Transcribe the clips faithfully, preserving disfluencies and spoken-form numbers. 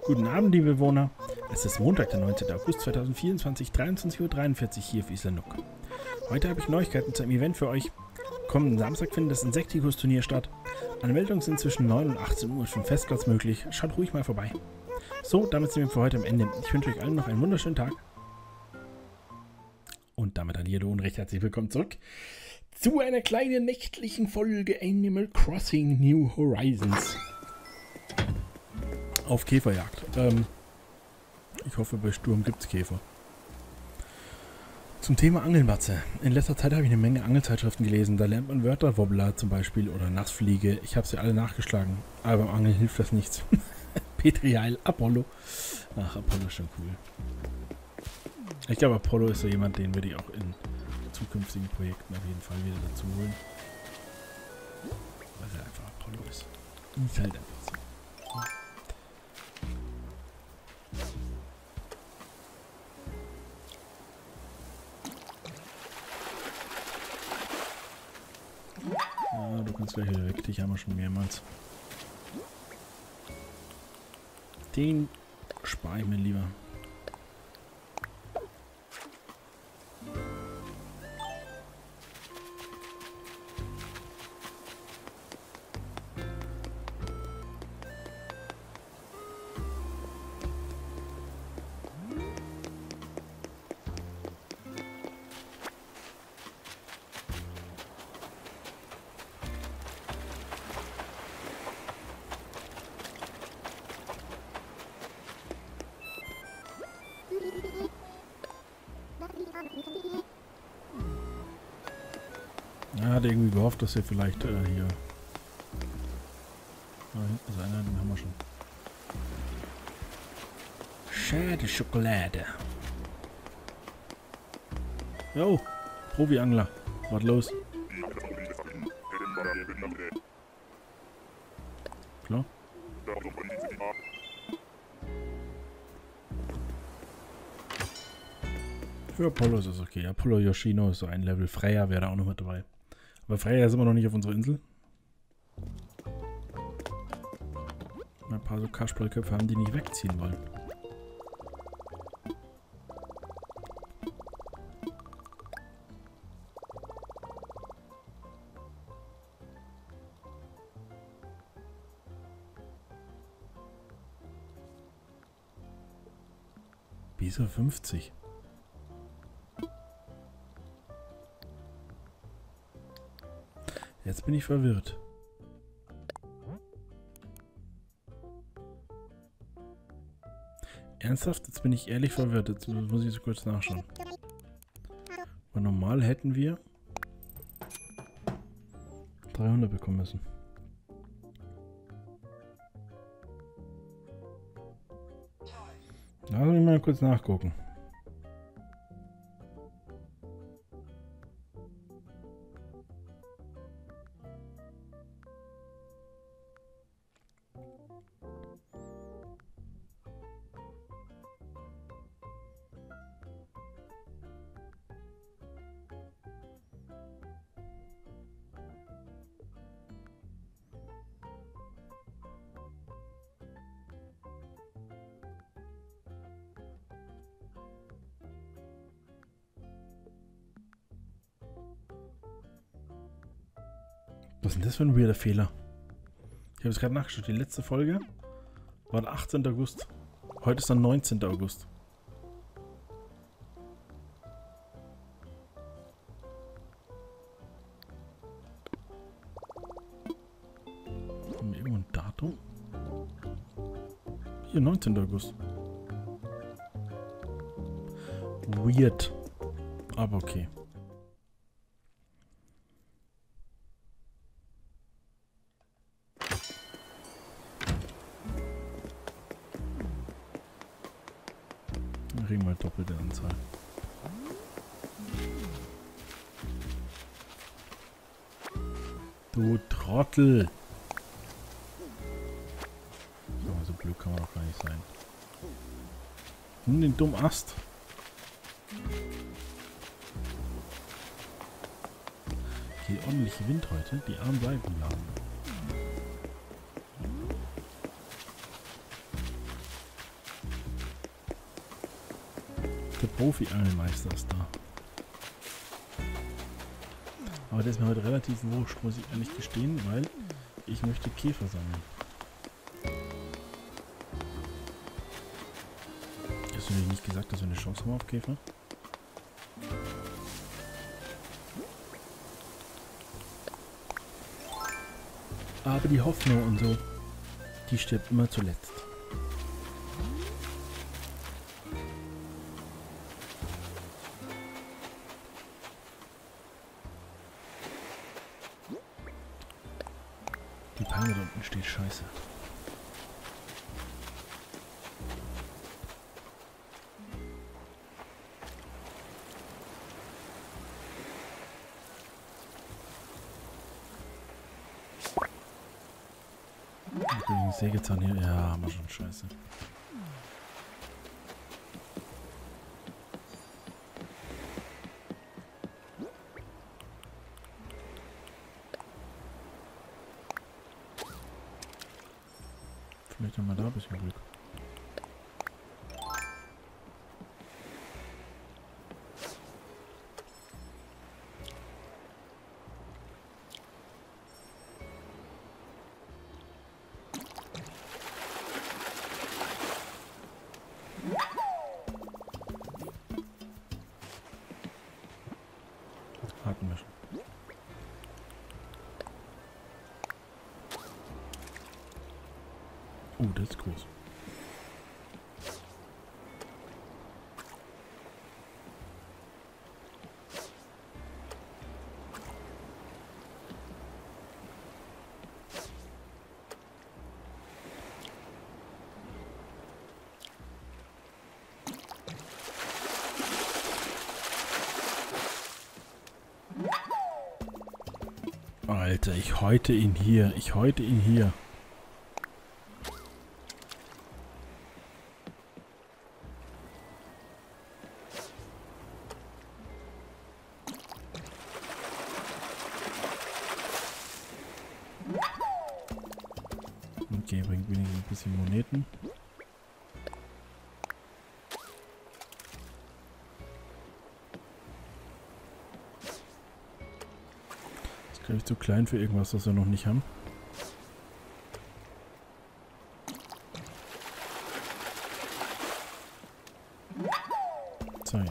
Guten Abend, liebe Bewohner. Es ist Montag, der neunzehnte August zweitausendvierundzwanzig, dreiundzwanzig Uhr dreiundvierzig hier auf Isla Nook. Heute habe ich Neuigkeiten zu einem Event für euch. Kommenden Samstag findet das Insecticus-Turnier statt. Anmeldungen sind zwischen neun und achtzehn Uhr für den Festplatz möglich. Schaut ruhig mal vorbei. So, damit sind wir für heute am Ende. Ich wünsche euch allen noch einen wunderschönen Tag. Und damit hallo und recht herzlich willkommen zurück zu einer kleinen nächtlichen Folge Animal Crossing New Horizons. Auf Käferjagd. Ähm, ich hoffe, bei Sturm gibt es Käfer. Zum Thema Angelmatze. In letzter Zeit habe ich eine Menge Angelzeitschriften gelesen. Da lernt man Wörter, Wobbler zum Beispiel oder Nassfliege. Ich habe sie alle nachgeschlagen. Aber beim Angeln hilft das nichts. Petri Heil, Apollo. Ach, Apollo ist schon cool. Ich glaube, Apollo ist so jemand, den würde ich auch in zukünftigen Projekten auf jeden Fall wieder dazu holen. Weil er einfach Apollo ist. Ist halt einfach so. Ja, du kannst gleich wieder weg, dich haben wir schon mehrmals. Den spare ich mir lieber. Er hat irgendwie gehofft, dass wir vielleicht äh, hier... Da hinten ist einer, den haben wir schon. Schade Schokolade. Jo, Profi-Angler. Was los? Klar. Für Apollo ist es okay. Apollo Yoshino ist so ein Level. Freya wäre da auch noch mit dabei. Aber Freya ist immer noch nicht auf unserer Insel. Ein paar so Kasperlköpfe haben, die nicht wegziehen wollen. Wieso fünfzig? Jetzt bin ich verwirrt. Ernsthaft? Jetzt bin ich ehrlich verwirrt. Jetzt muss ich so kurz nachschauen. Aber normal hätten wir dreihundert bekommen müssen. Lass mich mal kurz nachgucken. Was ist denn das für ein weirder Fehler? Ich habe es gerade nachgeschaut. Die letzte Folge war der achtzehnte August. Heute ist der neunzehnte August. Haben wir irgendwo ein Datum? Hier, neunzehnte August. Weird. Aber okay. Kriegen wir doppelte Anzahl. Du Trottel! So, so blöd kann man doch gar nicht sein. Nimm den dummen Ast! Hier ordentlich Wind heute, die armen Seifenladen. Der Profi-Angelmeister ist da. Aber der ist mir heute relativ wurscht, muss ich ehrlich gestehen, weil ich möchte Käfer sammeln. Hast du dir nicht gesagt, dass wir eine Chance haben auf Käfer? Aber die Hoffnung und so, die stirbt immer zuletzt. Die Palme da unten steht scheiße. Sägezahn hier, ja, haben wir schon scheiße. Vielleicht haben wir da ein bisschen Glück. Haken wir schon. Oh, das ist groß. Alter, ich häute ihn hier. Ich häute ihn hier. Okay, bringt wenigstens ein bisschen Moneten. Glaube ich zu klein für irgendwas, das wir noch nicht haben. So, ja.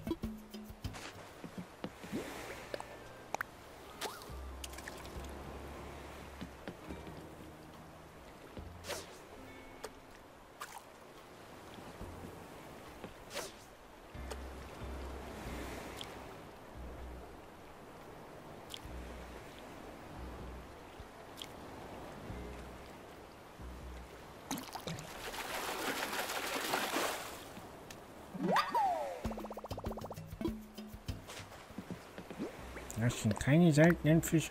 Das sind keine seltenen Fische.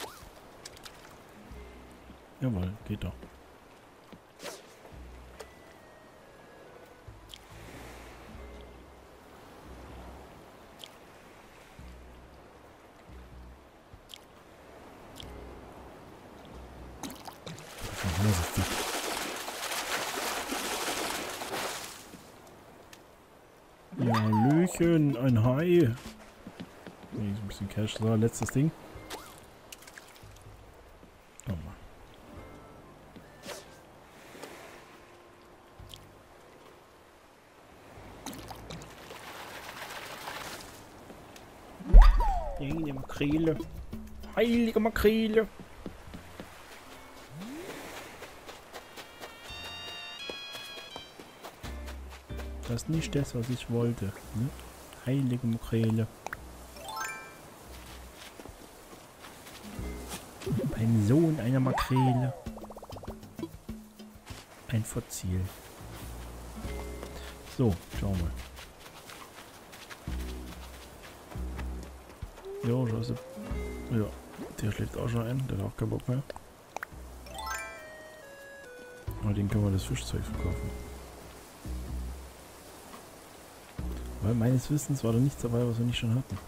Jawohl, geht doch. Ja, Hallöchen, ein Hai. Hier ist ein bisschen Cash. So, letztes Ding. Oh Mann. Heilige Makrele. Heilige Makrele. Das ist nicht das, was ich wollte. Ne? Heilige Makrele. Ein Sohn einer Makrele. Ein Fossil. So, schauen wir. Jo, scheiße. Ja, der schlägt auch schon ein. Der hat auch keinen Bock mehr. Aber den können wir das Fischzeug verkaufen. Weil meines Wissens war da nichts dabei, was wir nicht schon hatten.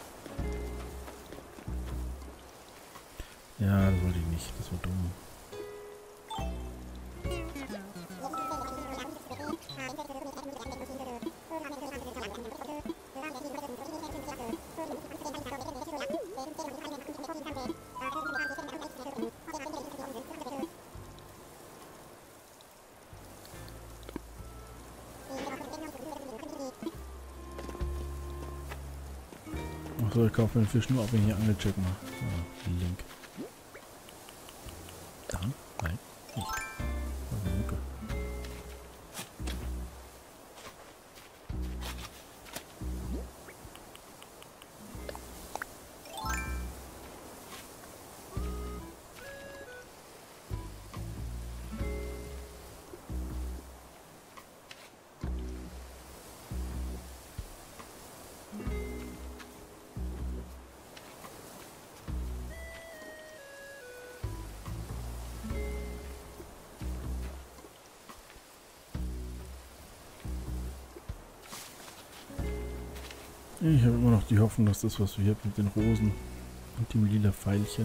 Ja, das wollte ich nicht. Das war dumm. Achso, ich kaufe mir den Fisch nur, ob ich hier Angelcheck mache. Ah, Link. Dann? Nein, nicht. Also, Mucke. Ich habe immer noch die Hoffnung, dass das, was wir hier mit den Rosen und dem lila Pfeilchen.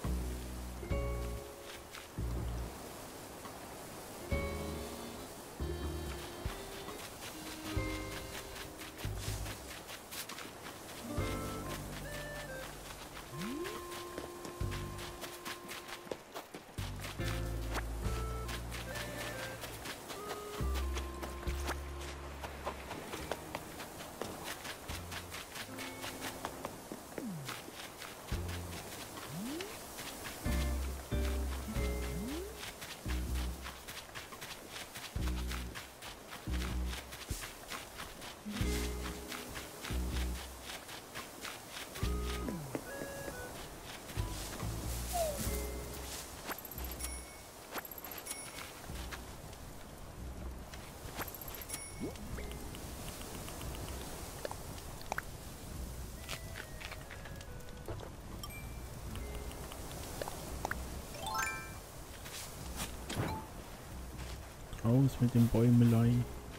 Raus mit den Bäumelei.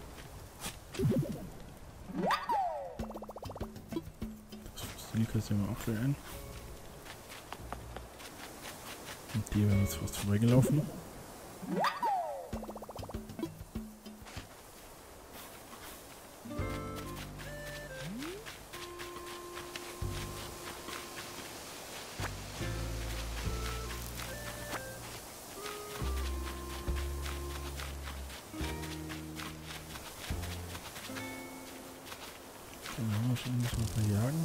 Das Fossil kassieren wir auch gleich ein. Und die werden jetzt fast vorbeigelaufen. Dann haben wir schon ein bisschen verjagen.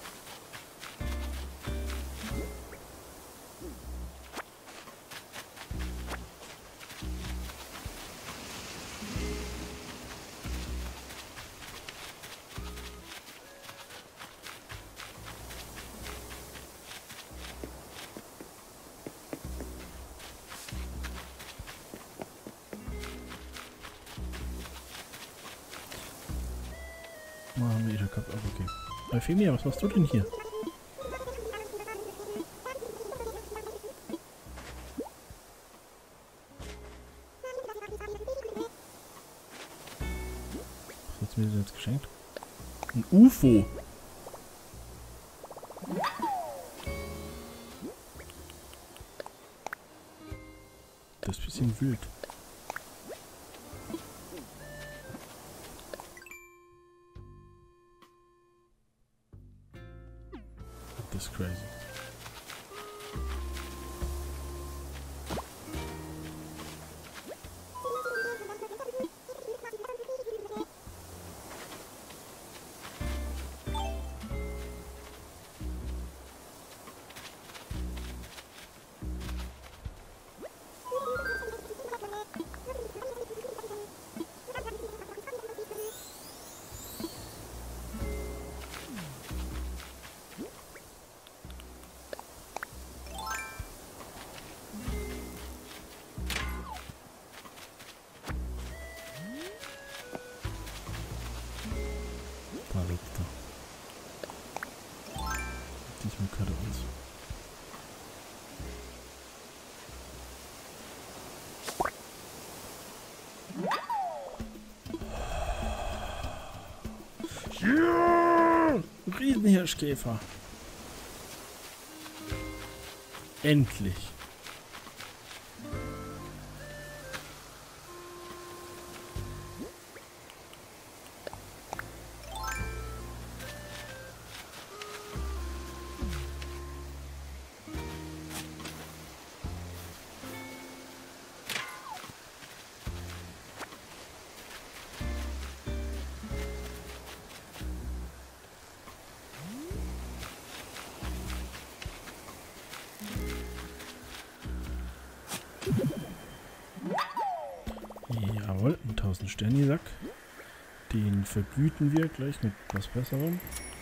Oh, haben wir eh gehabt, aber okay. Euphemia, was machst du denn hier? Was hast du mir denn jetzt geschenkt? Ein U F O! Das ist ein bisschen wild. Das ist crazy. Verrückter. Diesmal kann er uns. Ja! Riesenhirschkäfer. Endlich. Jawohl, ein tausend Sterni-Sack. Den vergüten wir gleich mit was Besserem.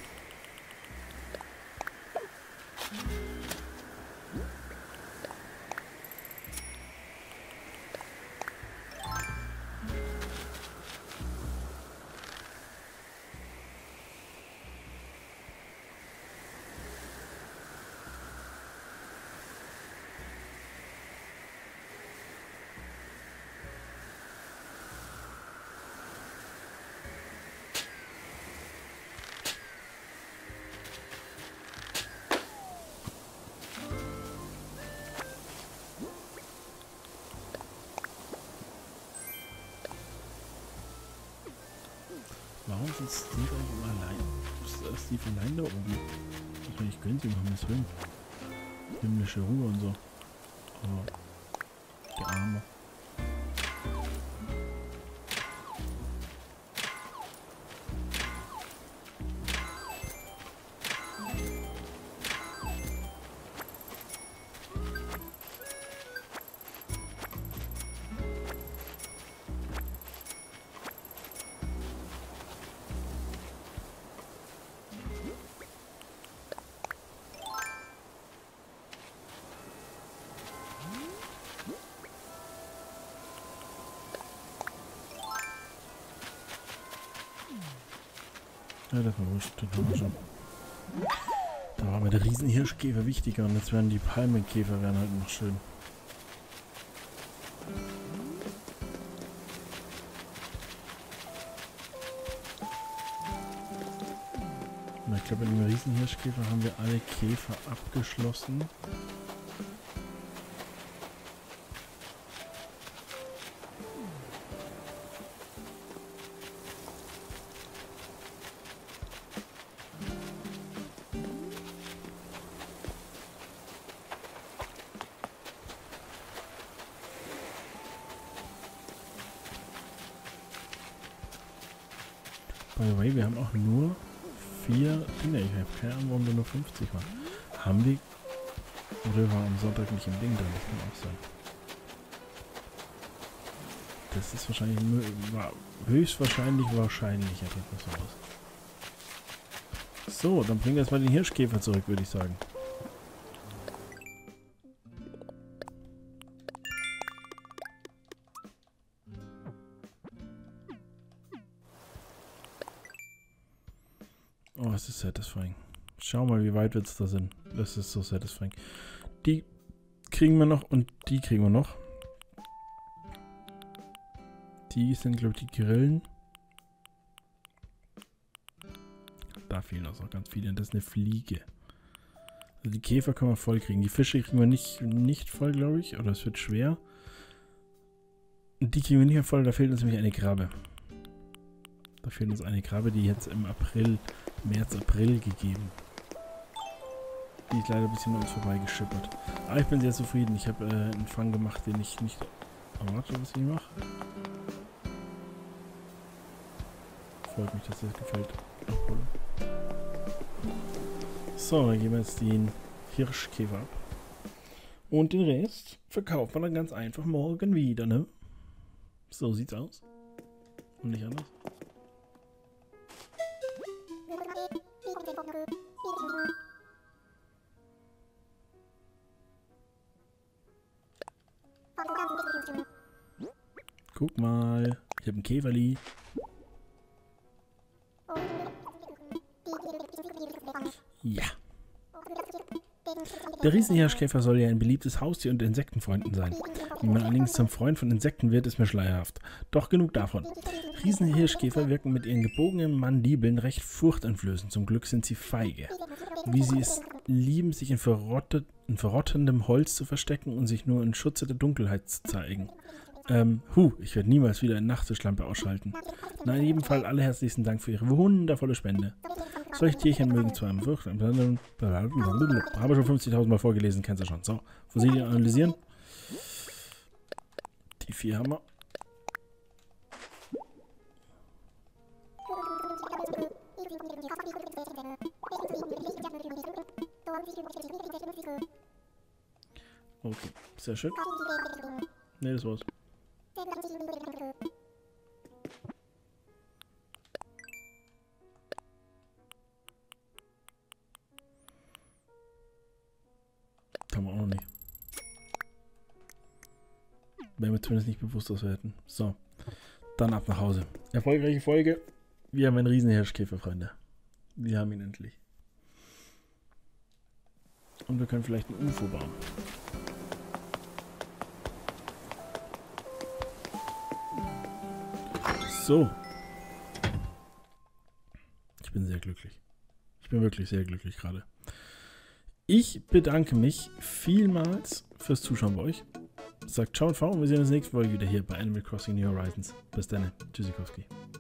Warum sind Steve einfach allein? Ist Steve allein da oben? Ich meine, ich könnte ihm noch was hören. Himmlische Ruhe und so. Aber der Arme. Ja, das war wurscht, den haben wir schon. Da war mir der Riesenhirschkäfer wichtiger und jetzt werden die Palmenkäfer werden halt noch schön. Und ich glaube, mit dem Riesenhirschkäfer haben wir alle Käfer abgeschlossen. By the way, wir haben auch nur vier Dinge. Ich habe keine Ahnung, warum wir nur fünfzig waren. Haben wir... Oder war am Sonntag nicht im Ding drin? Das kann auch sein. Das ist wahrscheinlich... War höchstwahrscheinlich wahrscheinlich. Ja, das so aus. So, dann bringen wir jetzt mal den Hirschkäfer zurück, würde ich sagen. Oh, es ist satisfying. Schau mal, wie weit wir jetzt da sind. Das ist so satisfying. Die kriegen wir noch und die kriegen wir noch. Die sind, glaube ich, die Grillen. Da fehlen uns noch ganz viele. Und das ist eine Fliege. Also die Käfer können wir voll kriegen. Die Fische kriegen wir nicht, nicht voll, glaube ich. Oder es wird schwer. Und die kriegen wir nicht mehr voll. Da fehlt uns nämlich eine Krabbe. Da fehlt uns eine Krabbe, die jetzt im April, März, April gegeben. Die ist leider ein bisschen an uns vorbeigeschippert. Aber ich bin sehr zufrieden. Ich habe äh, einen Fang gemacht, den ich nicht erwarte, was ich mache. Freut mich, dass das gefällt. So, dann geben wir jetzt den Hirschkäfer ab. Und den Rest verkauft man dann ganz einfach morgen wieder, ne? So sieht's aus. Und nicht anders. Guck mal, ich habe ein Käferli. Ja. Der Riesenhirschkäfer soll ja ein beliebtes Haustier unter Insektenfreunden sein. Wie man allerdings zum Freund von Insekten wird, ist mir schleierhaft. Doch genug davon. Riesenhirschkäfer wirken mit ihren gebogenen Mandibeln recht furchteinflößend. Zum Glück sind sie feige. Wie sie es lieben, sich in, verrottet, in verrottendem Holz zu verstecken und sich nur in Schutze der Dunkelheit zu zeigen. Ähm, hu, ich werde niemals wieder eine Nachttischlampe ausschalten. Na, in jedem Fall alle herzlichsten Dank für Ihre wundervolle Spende. Solche Tierchen mögen zwar im Furcht... Habe ich schon fünfzigtausend Mal vorgelesen, kennst du schon. So, Fossilien analysieren. Die vier haben wir. Okay, sehr schön. Ne, das war's. wir das nicht bewusst auswerten. So, dann ab nach Hause. Erfolgreiche Folge. Wir haben einen riesen Hirschkäfer, Freunde. Wir haben ihn endlich. Und wir können vielleicht ein U F O bauen. So. Ich bin sehr glücklich. Ich bin wirklich sehr glücklich gerade. Ich bedanke mich vielmals fürs Zuschauen bei euch. Sagt ciao und ciao und wir sehen uns nächste Folge wieder hier bei Animal Crossing New Horizons. Bis dann. Tschüssikowski.